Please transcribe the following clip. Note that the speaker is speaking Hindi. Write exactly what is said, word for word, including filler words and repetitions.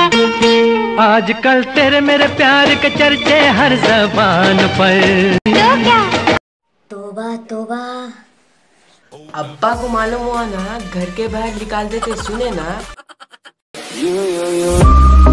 आजकल तेरे मेरे प्यार के चर्चे हर जबान पर। तो क्या? तोबा तोबा। अब्बा को मालूम हुआ ना, घर के बाहर निकाल देते, सुने ना।